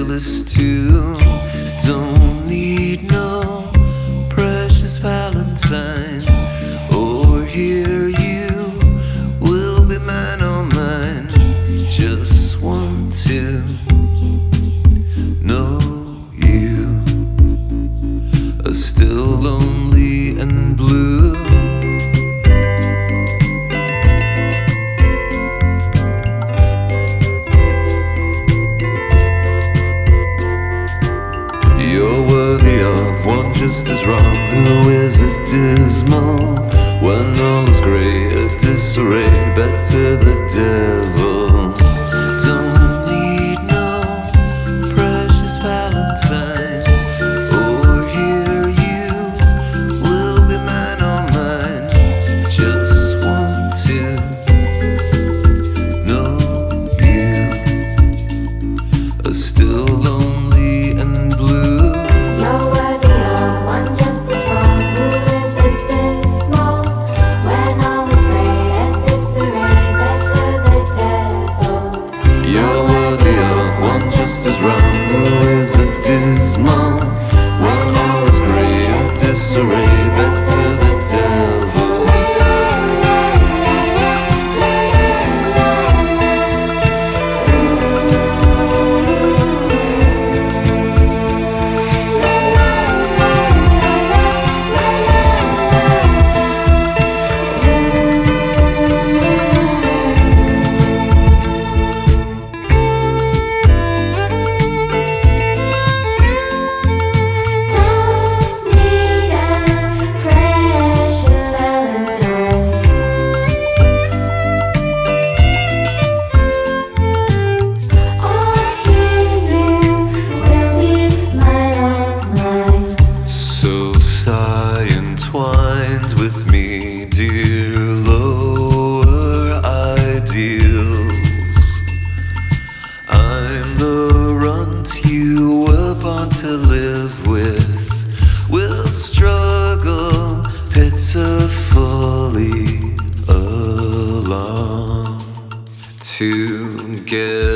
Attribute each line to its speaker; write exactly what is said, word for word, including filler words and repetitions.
Speaker 1: fearless too. Don't need no precious Valentine, or hear you will be mine, oh mine. Just want to know you are still lonely and blue. You're worthy of one just as wrong, who is as dismal when all is grey, a disarray, better the devil. Don't need no precious Valentine, or hear you will be mine, oh mine. Just want to know you are still lonely and blue. Who is as dismal when all is grey and disarray, better the devil. Entwined with me, dear, lower ideals. I'm the runt you were born to live with. We'll struggle pitifully along together.